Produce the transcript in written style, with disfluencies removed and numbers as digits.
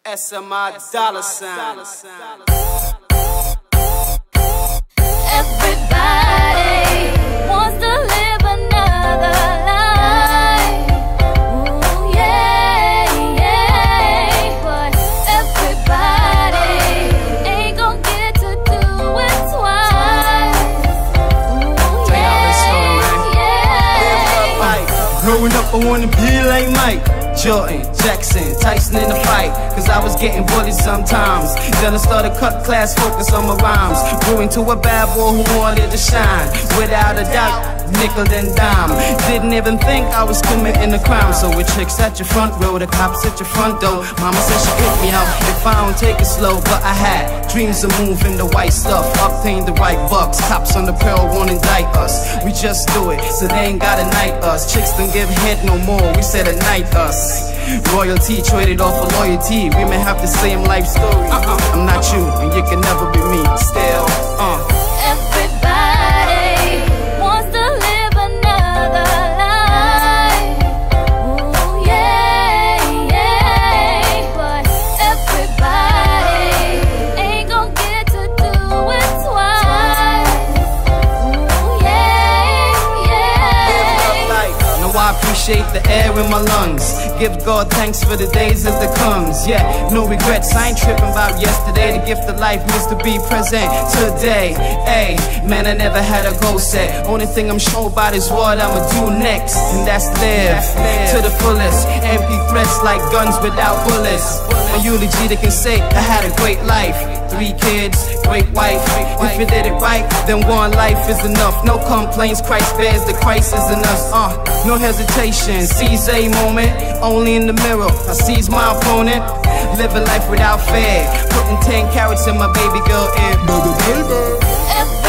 SMI dollar sign. Everybody wants to live another life. Ooh, yeah, yeah. But everybody ain't gonna get to do it twice. Ooh, yeah, yeah. Growing up, I wanna be like Mike Jordan, Jackson, Tyson in the fight, cause I was getting bullied sometimes. Then I started cut class, focus on my rhymes. Grew into a bad boy who wanted to shine. Without a doubt, nickel and dime. Didn't even think I was committing a crime. So with chicks at your front row, the cops at your front door. Mama said she picked me out if I don't take it slow. But I had dreams of moving the white stuff, obtain the right bucks. Cops on the pearl won't indict us. We just do it, so they ain't gotta knight us. Chicks don't give head no more, we said ignite us. Royalty traded off for loyalty. We may have the same life story. I'm not you, and you can never be me. Still, Everybody wants to live another life. Ooh, yeah, yeah. But everybody ain't gonna get to do it twice. Ooh, yeah, yeah. now I appreciate the air in my lungs. Give God thanks for the days as it comes. Yeah, no regrets, I ain't tripping about yesterday. The gift of life means to be present today. Hey, man, I never had a goal set. Only thing I'm sure about is what I'ma do next, and that's live to the fullest. Empty threats like guns without bullets. A eulogy that can say I had a great life. 3 kids, great wife. If you did it right, then one life is enough. No complaints, Christ bears the crisis in us. No hesitation, seize a moment. Only in the mirror, I seize my opponent. Living life without fear, putting 10 carats in my baby girl ear.